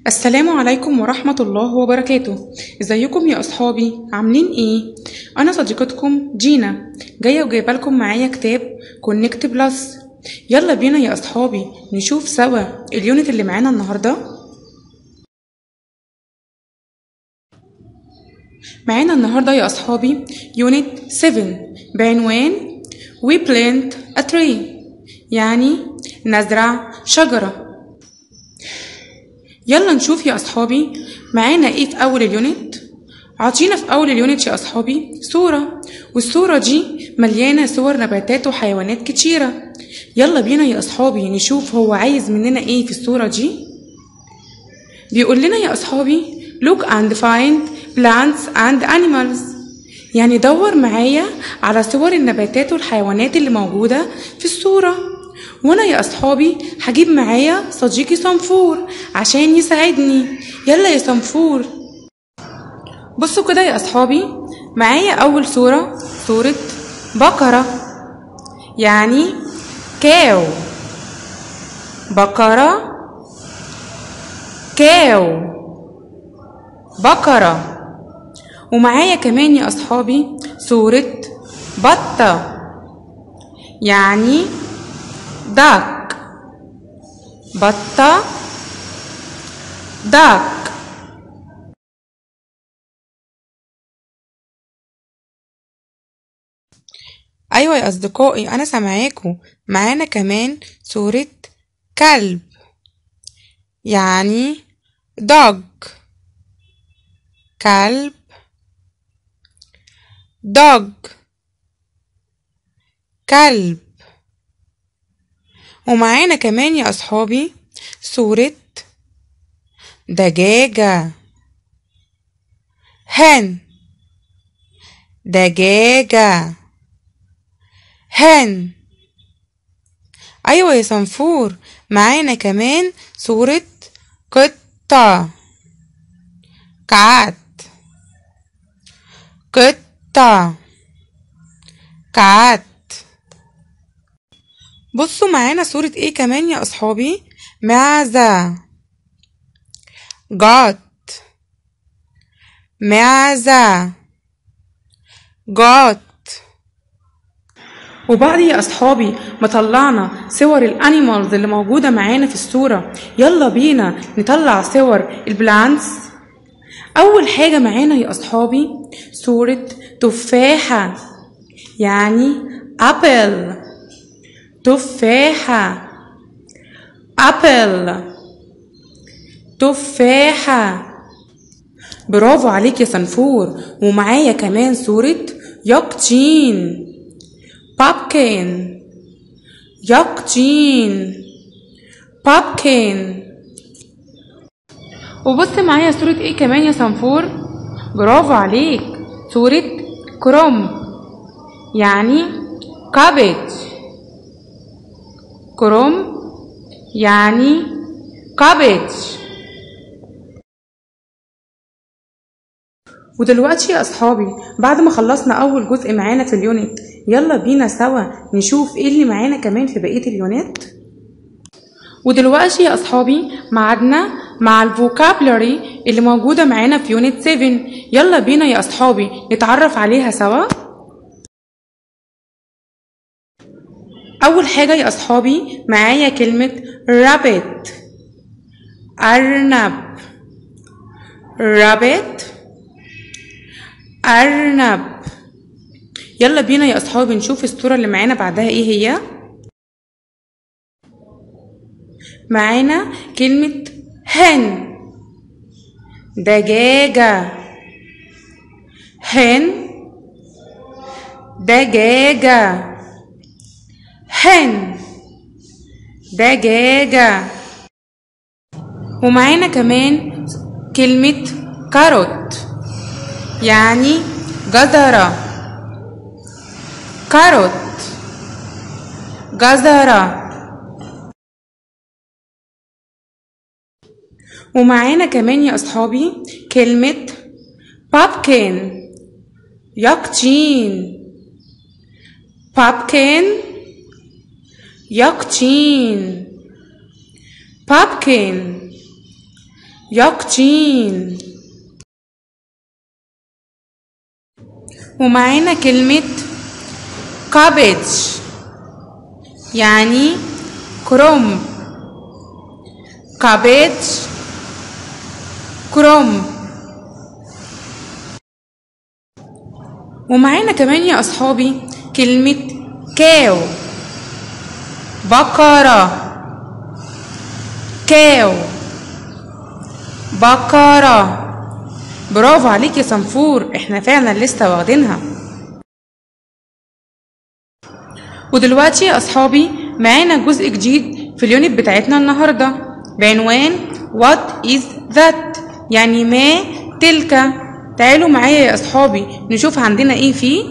السلام عليكم ورحمة الله وبركاته. ازيكم يا اصحابي؟ عاملين ايه؟ انا صديقتكم جينا، جاية وجايبه لكم معايا كتاب كونكت بلس. يلا بينا يا اصحابي نشوف سوا اليونت اللي معانا النهاردة. معانا النهاردة يا اصحابي يونت 7 بعنوان We plant a tree، يعني نزرع شجرة. يلا نشوف يا اصحابي معانا ايه في اول اليونت. عطينا في اول اليونت يا اصحابي صورة، والصورة دي مليانة صور نباتات وحيوانات كتيرة. يلا بينا يا اصحابي نشوف هو عايز مننا ايه في الصورة دي. بيقول لنا يا اصحابي look and find plants and animals، يعني دور معايا على صور النباتات والحيوانات اللي موجودة في الصورة. وانا يا اصحابي هجيب معايا صديقي صنفور عشان يساعدني. يلا يا صنفور. بصوا كده يا اصحابي، معايا اول صورة بقرة، يعني كاو. بقرة، كاو، بقرة. ومعايا كمان يا اصحابي صورة بطة، يعني داك. بطة، داك. ايوه يا اصدقائي انا سامعاكم. معانا كمان صورة كلب، يعني dog. كلب، dog، كلب. ومعانا كمان يا اصحابي صورة دجاجة، hen. دجاجة، hen. ايوه يا صنفور، معانا كمان صورة قطة، cat. قطة، cat. بصوا معانا صورة ايه كمان يا اصحابي؟ معزة، goat. معزة، goat. وبعد يا اصحابي ما طلعنا صور الانيمالز اللي موجودة معانا في الصورة، يلا بينا نطلع صور البلانتس. اول حاجة معانا يا اصحابي صورة تفاحة، يعني ابل. تفاحة، ابل، تفاحة. برافو عليك يا صنفور. ومعايا كمان صورة يقطين، بابكين. يقطين، بابكين. وبص معايا صورة ايه كمان يا صنفور؟ برافو عليك، صورة كروم، يعني كابج. كروم، يعني كابج. ودلوقتي يا اصحابي بعد ما خلصنا اول جزء معانا في اليونت، يلا بينا سوا نشوف ايه اللي معانا كمان في بقية اليونت. ودلوقتي يا اصحابي معادنا مع الفوكابلري اللي موجودة معانا في يونت 7. يلا بينا يا اصحابي نتعرف عليها سوا. اول حاجة يا اصحابي معايا كلمة rabbit، ارنب. rabbit، ارنب. يلا بينا يا اصحابي نشوف الصورة اللي معانا بعدها ايه هي. معانا كلمة hen، دجاجة. hen، دجاجة. hen، دجاجة. ومعانا كمان كلمة كاروت، يعني جزرة. كاروت، جزرة. ومعانا كمان يا أصحابي كلمة بابكين، يقطين. بابكين، يقطين. بابكين، يقطين. ومعانا كلمة cabbage يعني كرنب. cabbage كرنب. ومعانا كمان يا أصحابي كلمة كاو بقرة. كاو بقرة. برافو عليك يا صنفور، احنا فعلا لسه واخدينها. ودلوقتي يا أصحابي معانا جزء جديد في اليونت بتاعتنا النهاردة بعنوان What is that؟ يعني ما تلك. تعالوا معايا يا أصحابي نشوف عندنا ايه فيه.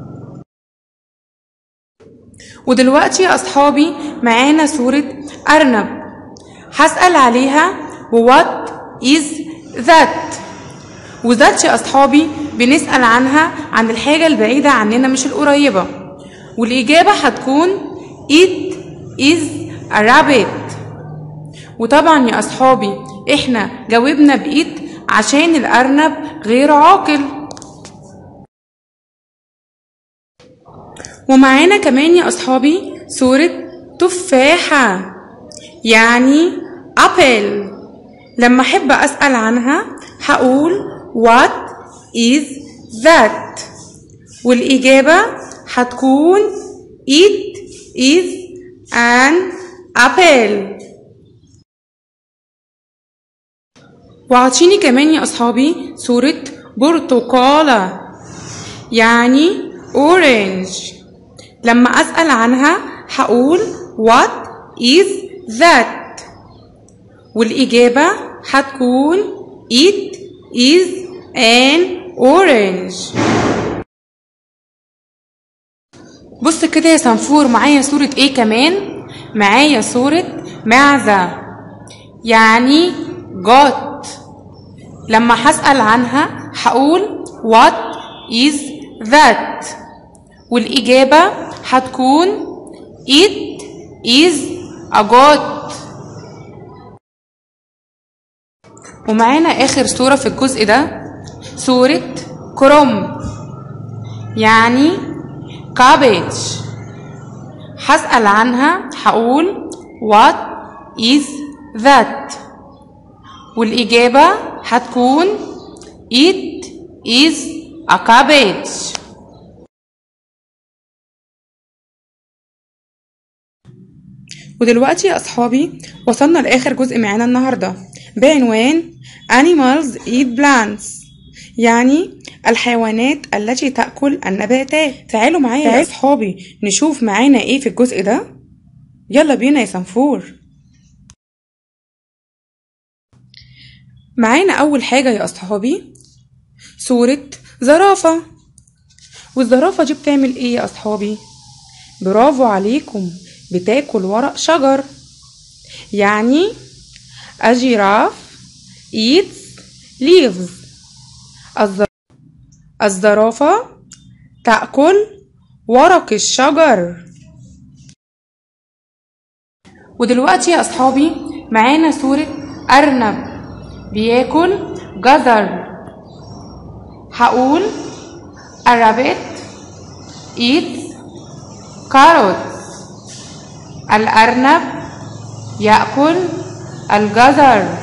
ودلوقتي يا أصحابي معانا صورة أرنب هسأل عليها What is that؟ وذات يا أصحابي بنسأل عنها عن الحاجة البعيدة عننا مش القريبة، والإجابة هتكون It is a rabbit. وطبعا يا أصحابي إحنا جاوبنا بإيت عشان الأرنب غير عاقل. ومعانا كمان يا أصحابي صورة تفاحة يعني apple. لما أحب أسأل عنها هقول What is that؟ والإجابة هتكون It is an apple. وعطيني كمان يا أصحابي صورة برتقالة يعني orange. لما أسأل عنها هقول What is that؟ والإجابة هتكون It is an orange. بص كده يا صنفور، معايا صورة ايه كمان؟ معايا صورة معزة يعني goat. لما هسأل عنها هقول What is that؟ والإجابة هتكون It is a goat. ومعانا آخر صورة في الجزء ده صورة كرنب يعني cabbage. هسأل عنها هقول What is that؟ والإجابة هتكون It is a cabbage. ودلوقتي يا أصحابي وصلنا لآخر جزء معانا النهاردة بعنوان Animals eat plants يعني الحيوانات التي تأكل النباتات. تعالوا معايا يا أصحابي نشوف معانا ايه في الجزء ده. يلا بينا يا صنفور. معانا أول حاجة يا أصحابي صورة زرافة. والزرافة دي بتعمل ايه يا أصحابي؟ برافو عليكم، بتاكل ورق شجر يعني a giraffe eats leaves. الزرافة تأكل ورق الشجر. ودلوقتي يا أصحابي معانا صورة أرنب بياكل جزر. هقول a rabbit eats carrots. الأرنب يأكل الجزر.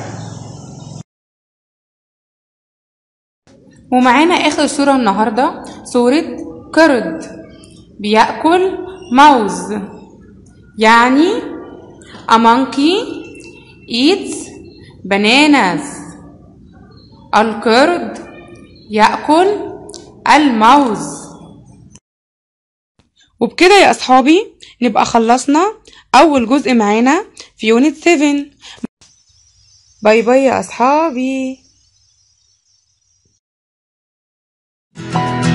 ومعانا آخر صورة النهاردة صورة قرد بيأكل موز يعني a monkey eats bananas. القرد يأكل الموز. وبكده يا أصحابي نبقى خلصنا أول جزء معانا في يونت 7. باي باي يا أصحابي.